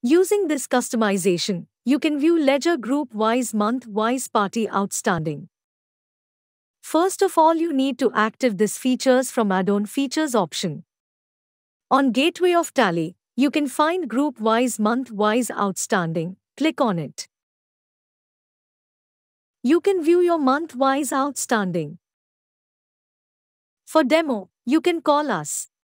Using this customization, you can view ledger group-wise, month-wise party outstanding. First of all, you need to activate this features from add-on features option. On gateway of Tally, you can find group-wise, month-wise outstanding. Click on it. You can view your month-wise outstanding. For demo, you can call us.